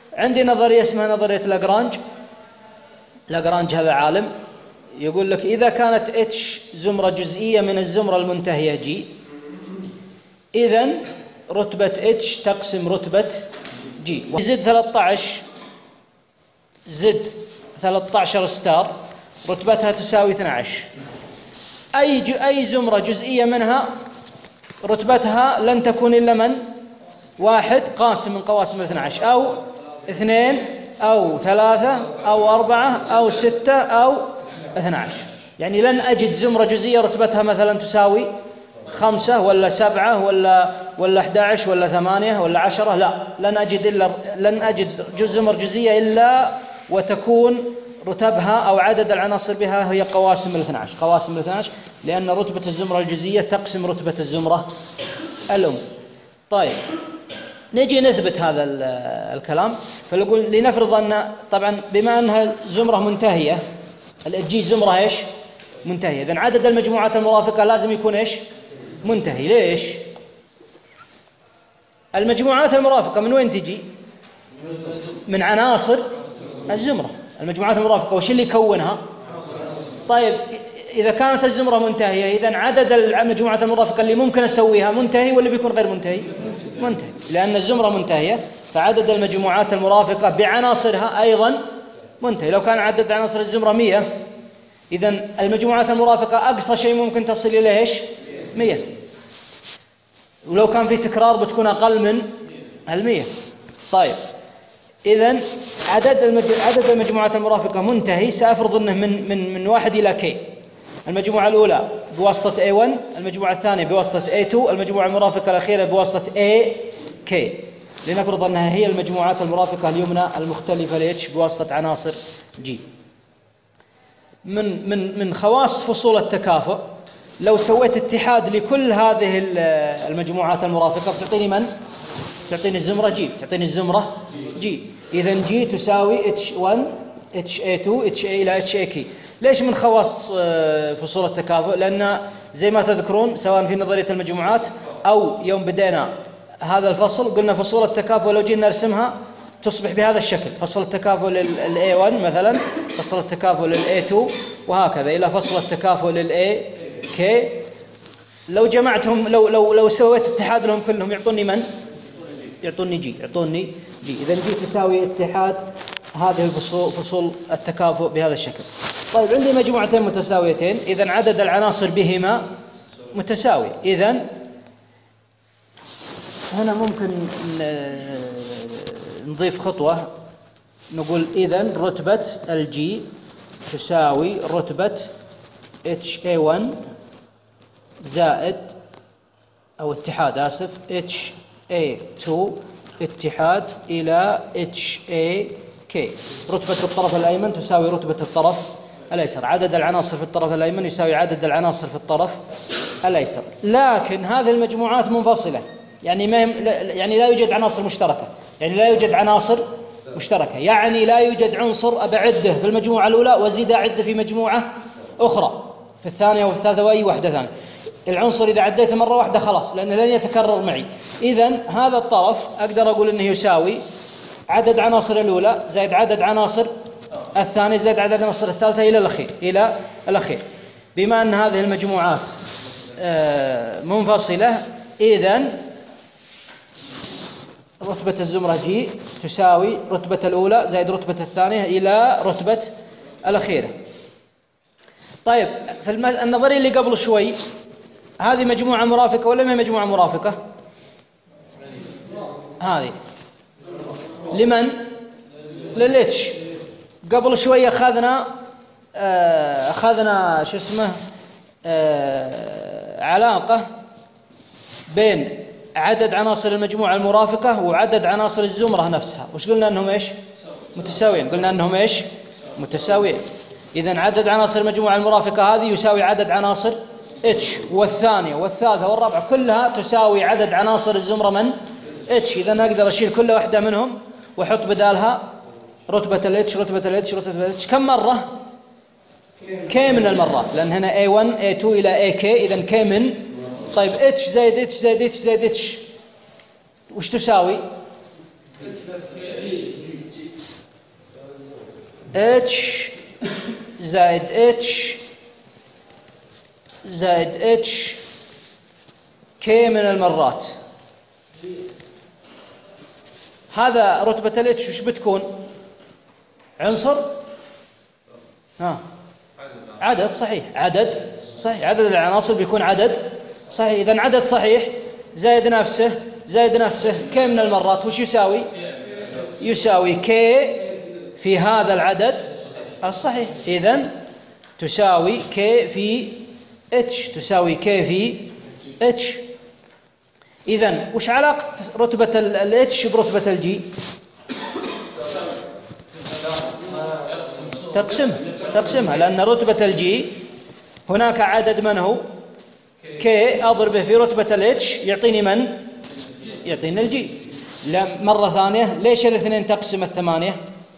عندي نظرية اسمها نظرية لاجرانج. لاجرانج هذا عالم يقول لك إذا كانت اتش زمرة جزئية من الزمرة المنتهية جي، إذن رتبة اتش تقسم رتبة جي. زد 13 زد 13 ستار رتبتها تساوي 12. أي زمرة جزئية منها رتبتها لن تكون إلا من واحد قاسم من قواسم 12، أو 2 أو 3 أو 4 أو 6 أو 12. يعني لن أجد زمرة جزئية رتبتها مثلا تساوي 5 ولا 7 ولا 11 ولا 8 ولا 10. لا، لن أجد زمر جزئية إلا وتكون رتبها أو عدد العناصر بها هي قواسم 12، لأن رتبة الزمرة الجزئية تقسم رتبة الزمرة الأم. طيب نجي نثبت هذا الكلام. فنقول لنفرض أن طبعا بما أنها زمرة منتهية، الجي زمرة إيش؟ منتهية، إذن عدد المجموعات المرافقة لازم يكون إيش؟ منتهي. ليش؟ المجموعات المرافقة من وين تجي؟ من عناصر الزمرة. المجموعات المرافقة وش اللي يكونها؟ طيب إذا كانت الزمرة منتهية، إذن عدد المجموعات المرافقة اللي ممكن أسويها منتهي ولا بيكون غير منتهي؟ منتهي، لأن الزمرة منتهية فعدد المجموعات المرافقة بعناصرها أيضا منتهي. لو كان عدد عناصر الزمرة 100، إذن المجموعات المرافقة أقصى شيء ممكن تصل إليه إيش؟ 100. ولو كان في تكرار بتكون أقل من 100. طيب إذن عدد المجموعات المرافقة منتهي. سأفرض أنه من 1 إلى K. المجموعة الأولى بواسطة A1، المجموعة الثانية بواسطة A2، المجموعة المرافقة الأخيرة بواسطة AK. لنفرض أنها هي المجموعات المرافقة اليمنى المختلفة ل H بواسطة عناصر G. من خواص فصول التكافؤ، لو سويت اتحاد لكل هذه المجموعات المرافقة بتعطيني من؟ تعطيني الزمرة G، تعطيني الزمرة G. إذن G تساوي H1 HA2 HA إلى HAK. ليش من خواص فصول التكافؤ؟ لأن زي ما تذكرون سواء في نظرية المجموعات أو يوم بدينا هذا الفصل قلنا فصول التكافؤ لو جينا نرسمها تصبح بهذا الشكل: فصل التكافؤ للA1 مثلا، فصل التكافؤ للA2، وهكذا إلى فصل التكافؤ للAK. لو جمعتهم لو سويت اتحاد لهم كلهم يعطوني من؟ يعطوني G. إذا G تساوي اتحاد هذه فصول التكافؤ بهذا الشكل. طيب عندي مجموعتين متساويتين، إذن عدد العناصر بهما متساوي. إذن هنا ممكن نضيف خطوة، نقول إذن رتبة الجي تساوي رتبة HA1 زائد أو اتحاد HA2 اتحاد إلى HAK. رتبة الطرف الأيمن تساوي رتبة الطرف الأيسر. عدد العناصر في الطرف الأيمن يساوي عدد العناصر في الطرف الأيسر. لكن هذه المجموعات منفصلة، يعني لا يوجد عناصر مشتركة. يعني لا يوجد عنصر أبعده في المجموعة الأولى وزيد أعده في مجموعة أخرى في الثانية وفي الثالثة وأي واحدة ثانية. العنصر إذا عديته مرة واحدة خلاص، لأنه لن يتكرر معي. إذن هذا الطرف أقدر أقول أنه يساوي عدد عناصر الأولى زائد عدد عناصر الثانية زائد عدد عناصر الثالثة إلى الأخير. بما أن هذه المجموعات منفصلة، إذن رتبة الزمرة G تساوي رتبة الأولى زائد رتبة الثانية إلى رتبة الأخيرة. طيب في النظرية اللي قبل شوي، هذه مجموعة مرافقة ولا ما مجموعة مرافقة؟ هذه لمن؟ للإتش. قبل شوي أخذنا شو اسمه علاقة بين عدد عناصر المجموعة المرافقة وعدد عناصر الزمرة نفسها. وش قلنا أنهم إيش؟ متساويين. قلنا أنهم إيش؟ متساويين. إذن عدد عناصر المجموعة المرافقة هذه يساوي عدد عناصر H، والثانية والثالثة والرابعة كلها تساوي عدد عناصر الزمرة من H. إذن أقدر أشيل كل واحدة منهم وأحط بدالها رتبة H. كم مرة؟ K من المرات، لأن هنا A1 A2 إلى AK. إذن K من. طيب H زائد H وش تساوي؟ اتش زائد اتش زائد اتش كي من المرات. هذا رتبة الاتش وش بتكون؟ عنصر؟ عدد صحيح، عدد صحيح، عدد العناصر بيكون عدد صحيح. إذن عدد صحيح زائد نفسه زائد نفسه كي من المرات وش يساوي؟ يساوي كي في هذا العدد الصحيح. إذن تساوي كي في اتش، تساوي كي في اتش. إذن وش علاقة رتبة الاتش برتبة الجي؟ تقسمها، لأن رتبة الجي هناك عدد من هو كي أضربه في رتبة الاتش يعطيني من؟ يعطيني الجي. مرة ثانية، ليش الاثنين تقسم الثمانية؟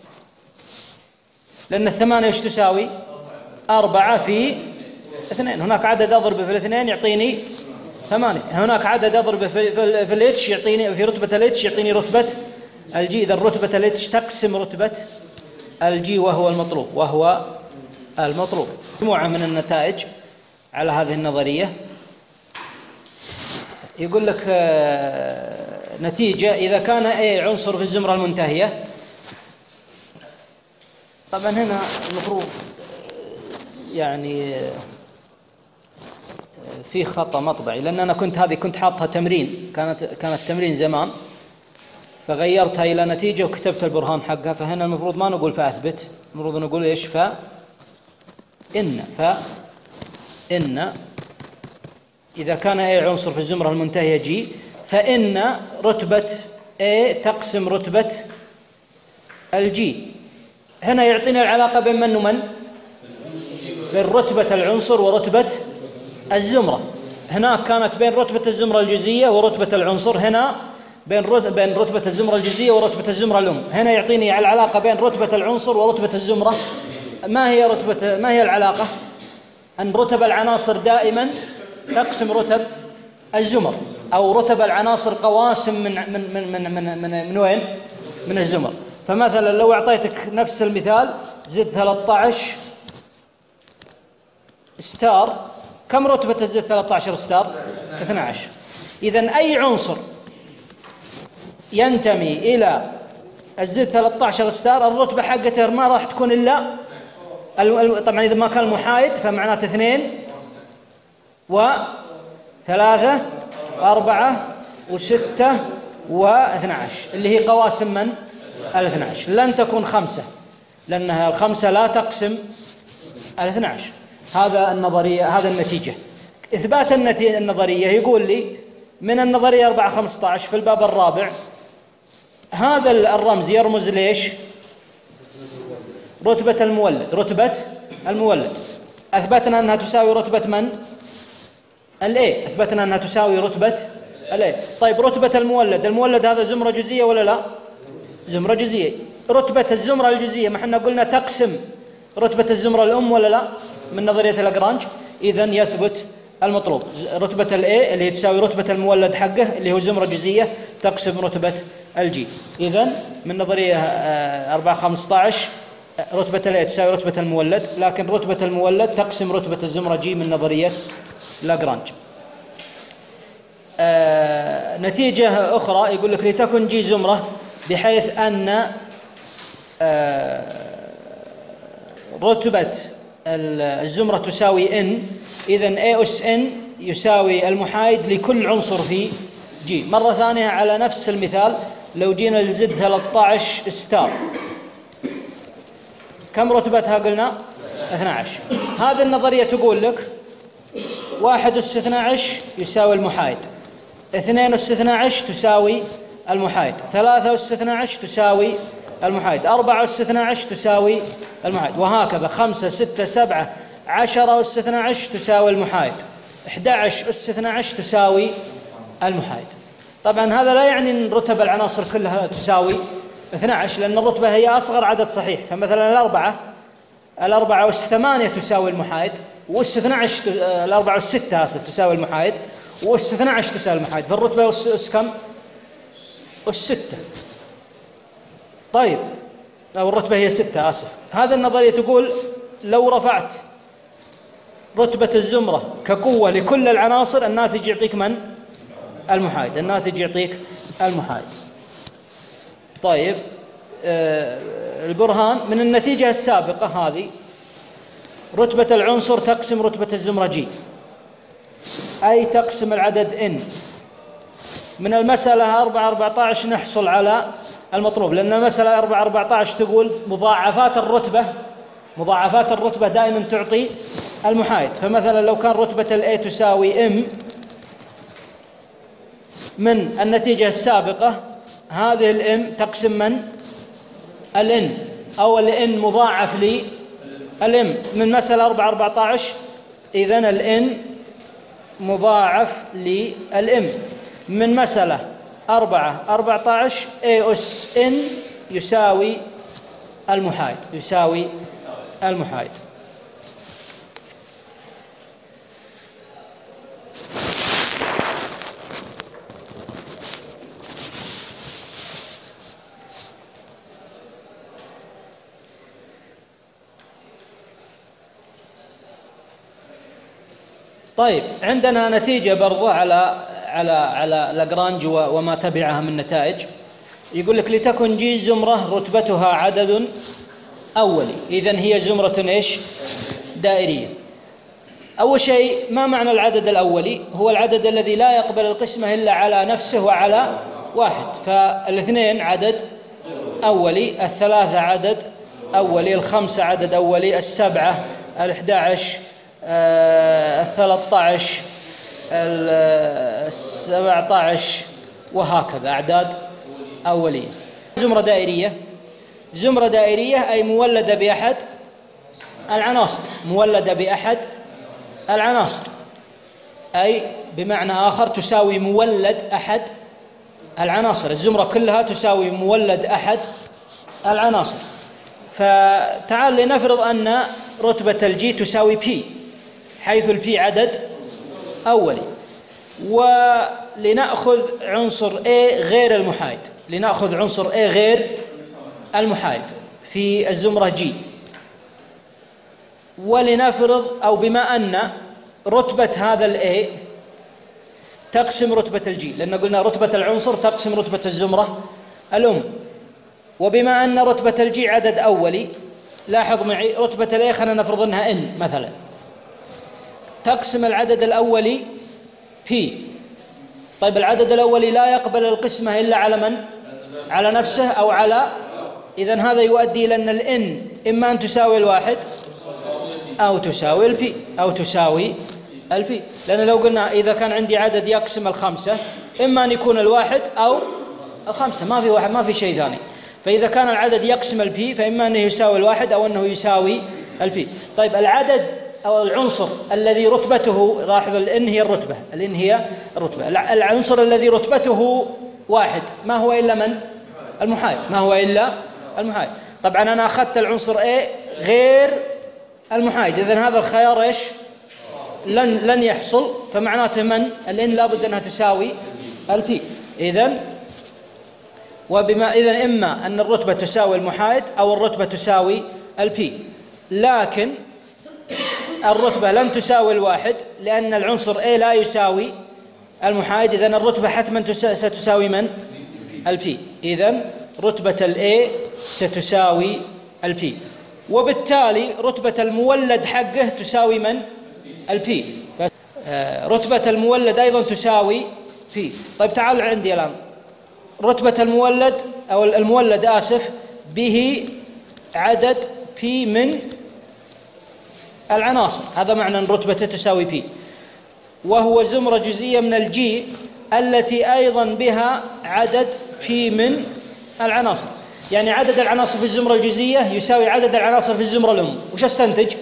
لأن الثمانية وش تساوي؟ 4 في 2. هناك عدد أضربه في الاثنين يعطيني 8، هناك عدد أضربه في الاتش يعطيني في رتبة الاتش يعطيني رتبة الجي. إذا رتبة الاتش تقسم رتبة الجي وهو المطلوب. مجموعة من النتائج على هذه النظرية. يقول لك نتيجة إذا كان A عنصر في الزمرة المنتهية. طبعا هنا المفروض يعني في خطأ مطبعي، لأن أنا كنت حاطها تمرين، كانت تمرين زمان، فغيرتها إلى نتيجة وكتبت البرهان حقها. فهنا المفروض ما نقول فأثبت، المفروض نقول إيش؟ فإن إذا كان A عنصر في الزمرة المنتهية G، فإن رتبة A تقسم رتبة الجي. هنا يعطينا العلاقة بين من ومن؟ بين رتبة العنصر ورتبة الزمرة. هناك كانت بين رتبة الزمرة الجزئية ورتبة العنصر، هنا بين رتبة الزمرة الجزئية ورتبة الزمرة الأم. هنا يعطيني العلاقة بين رتبة العنصر ورتبة الزمرة. ما هي العلاقة؟ أن رتب العناصر دائما تقسم رتب الزمر، أو رتب العناصر قواسم من وين؟ من الزمر. فمثلا لو أعطيتك نفس المثال زد 13 ستار، كم رتبة الزد 13 ستار؟ 12. إذن أي عنصر ينتمي إلى الزد 13 ستار الرتبة حقته ما راح تكون إلا طبعا إذا ما كان محايد فمعناته 2 و3 و4 و6 و12 اللي هي قواسم من؟ ال12. لن تكون 5 لأنها ال5 لا تقسم ال12. هذا النظرية، هذا النتيجة. إثبات النظرية يقول لي من النظرية 4-15 في الباب الرابع هذا الرمز يرمز ليش؟ رتبة المولد. أثبتنا أنها تساوي رتبة من؟ الA. أثبتنا أنها تساوي رتبة الA. طيب رتبة المولد هذا زمرة جزئية ولا لا؟ زمرة جزئية. رتبة الزمرة الجزئية ما احنا قلنا تقسم رتبة الزمرة الأم ولا لا؟ من نظرية لاجرانج. إذن يثبت المطلوب. رتبة الA اللي هي تساوي رتبة المولد حقه اللي هو زمرة جزئية تقسم رتبة الجي. إذن من نظرية 4-15 رتبة الA تساوي رتبة المولد، لكن رتبة المولد تقسم رتبة الزمرة جي من نظرية لاجرانج. نتيجة أخرى يقول لك لتكن جي زمرة بحيث أن رتبة الزمرة تساوي n، إذن A أس n يساوي المحايد لكل عنصر في جي. مرة ثانية على نفس المثال لو جينا لزد 13 ستار كم رتبتها قلنا؟ 12. هذه النظرية تقول لك 1 أس 12 يساوي المحايد، 2 أس 12 تساوي المحايد، 3 أس 12 تساوي المحايد، 4 أس 12 تساوي المحايد، وهكذا 5 6 7 10 أس 12 تساوي المحايد، 11 أس 12 تساوي المحايد. طبعا هذا لا يعني أن رتب العناصر كلها تساوي 12، لأن الرتبة هي أصغر عدد صحيح. فمثلا الأربعة أس 8 تساوي المحايد، وأس 12 الأربعة أس 6 تساوي المحايد، وأس 12 تساوي المحايد. فالرتبة أس كم؟ أس 6. طيب أو الرتبة هي 6 آسف. هذا النظرية تقول لو رفعت رتبة الزمرة كقوة لكل العناصر الناتج يعطيك من؟ المحايد، الناتج يعطيك المحايد. طيب البرهان من النتيجة السابقة هذه رتبة العنصر تقسم رتبة الزمرة G، أي تقسم العدد N. من المسألة 4-14 نحصل على المطلوب، لأن المسألة 4-14 تقول مضاعفات الرتبة دائما تعطي المحايد. فمثلا لو كان رتبة ال A تساوي M، من النتيجة السابقة هذه ال M تقسم من؟ ال N، أو ال N مضاعف لل M. من مسألة 4-14 إذن ال N مضاعف لل M. من مسألة 4-14 A أس N يساوي المحايد، يساوي المحايد. طيب عندنا نتيجة برضو على لاجرانج وما تبعها من نتائج. يقول لك لتكن جي زمرة رتبتها عدد أولي، إذن هي زمرة إيش؟ دائرية. أول شيء ما معنى العدد الأولي؟ هو العدد الذي لا يقبل القسمة إلا على نفسه وعلى واحد. فالاثنين عدد أولي، 3 عدد أولي، 5 عدد أولي، 7 11 13 17 وهكذا أعداد أولية. زمرة دائرية أي مولدة بأحد العناصر، أي بمعنى آخر تساوي مولد أحد العناصر. الزمرة كلها تساوي مولد أحد العناصر. فتعال لنفرض أن رتبة الجي تساوي P، حيث البي عدد أولي، ولنأخذ عنصر A غير المحايد، لنأخذ عنصر A غير المحايد في الزمرة G. ولنفرض أو بما أن رتبة هذا ال A تقسم رتبة الجي، لأن قلنا رتبة العنصر تقسم رتبة الزمرة الأم. وبما أن رتبة الجي عدد أولي، لاحظ معي رتبة ال A خلينا نفرض أنها N مثلا، تقسم العدد الأولي P. طيب العدد الأولي لا يقبل القسمة إلا على من؟ على نفسه أو على، إذن هذا يؤدي إلى أن ال N إما أن تساوي الواحد أو تساوي ال P أو تساوي ال P. لأن لو قلنا إذا كان عندي عدد يقسم ال5 إما أن يكون الواحد أو ال5، ما في واحد، ما في شيء ثاني. فإذا كان العدد يقسم ال P فإما أنه يساوي الواحد أو أنه يساوي ال P. طيب العدد أو العنصر الذي رتبته، لاحظ الإن هي الرتبة، الإن هي الرتبة، العنصر الذي رتبته واحد ما هو إلا من؟ المحايد، ما هو إلا المحايد. طبعا أنا أخذت العنصر A غير المحايد، إذن هذا الخيار إيش؟ لن يحصل. فمعناته من؟ الإن لابد أنها تساوي البي. إذن إما أن الرتبة تساوي المحايد أو الرتبة تساوي البي، لكن الرتبة لن تساوي الواحد لأن العنصر A لا يساوي المحايد. إذن الرتبة حتما ستساوي من؟ البي. إذن رتبة ال A ستساوي البي، وبالتالي رتبة المولد حقه تساوي من؟ البي. رتبة المولد أيضا تساوي بي. طيب تعال عندي الآن رتبة المولد أو المولد به عدد بي من العناصر، هذا معنى أن رتبته تساوي بي، وهو زمرة جزئية من الجي التي أيضا بها عدد بي من العناصر. يعني عدد العناصر في الزمرة الجزئية يساوي عدد العناصر في الزمرة الأم. وش استنتج؟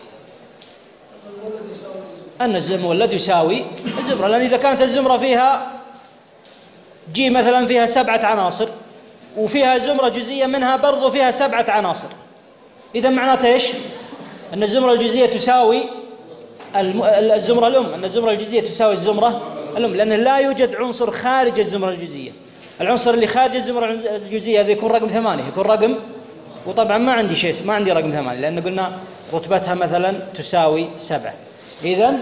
أن المولد يساوي الزمرة، لأن إذا كانت الزمرة فيها جي مثلا فيها 7 عناصر وفيها زمرة جزئية منها برضو فيها 7 عناصر، إذا معناته إيش؟ أن الزمرة الجزئية تساوي الزمرة الأم، أن الزمرة الجزئية تساوي الزمرة الأم، لأن لا يوجد عنصر خارج الزمرة الجزئية. العنصر اللي خارج الزمرة الجزئية هذا يكون رقم 8، يكون رقم وطبعا ما عندي شيء، ما عندي رقم 8 لأن قلنا رتبتها مثلا تساوي 7. إذن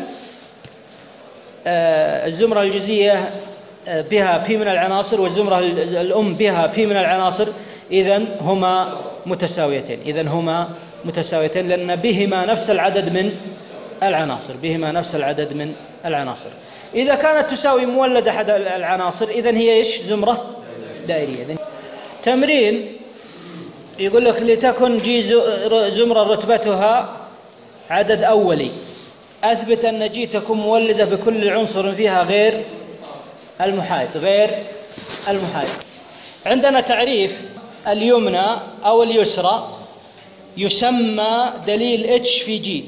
الزمرة الجزئية بها P من العناصر والزمرة الأم بها P من العناصر، إذن هما متساويتين. لأن بهما نفس العدد من العناصر. إذا كانت تساوي مولد أحد العناصر إذن هي إيش؟ زمرة دائرية. تمرين يقول لك لتكن جي زمرة رتبتها عدد أولي، أثبت أن جي تكون مولدة بكل عنصر فيها غير المحايد. عندنا تعريف اليمنى أو اليسرى يسمى دليل H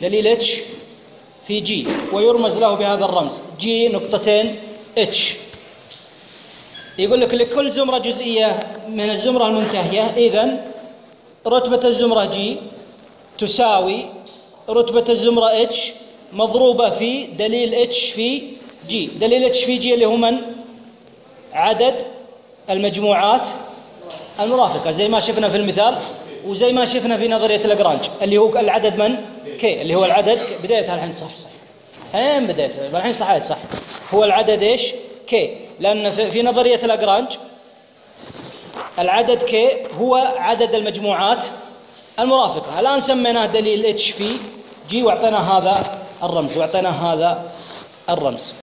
في جي، ويرمز له بهذا الرمز جي نقطتين H. يقول لك لكل زمرة جزئية من الزمرة المنتهية إذن رتبة الزمرة جي تساوي رتبة الزمرة H مضروبة في دليل H في جي. دليل H في جي اللي هو من؟ عدد المجموعات المرافقة، زي ما شفنا في المثال وزي ما شفنا في نظرية لاجرانج، اللي هو العدد من؟ كي، اللي هو العدد بدايتها الحين صح الحين بدايتها الحين صح هو العدد إيش؟ كي، لأن في نظرية لاجرانج العدد كي هو عدد المجموعات المرافقة. الآن سميناه دليل H في جي واعطينا هذا الرمز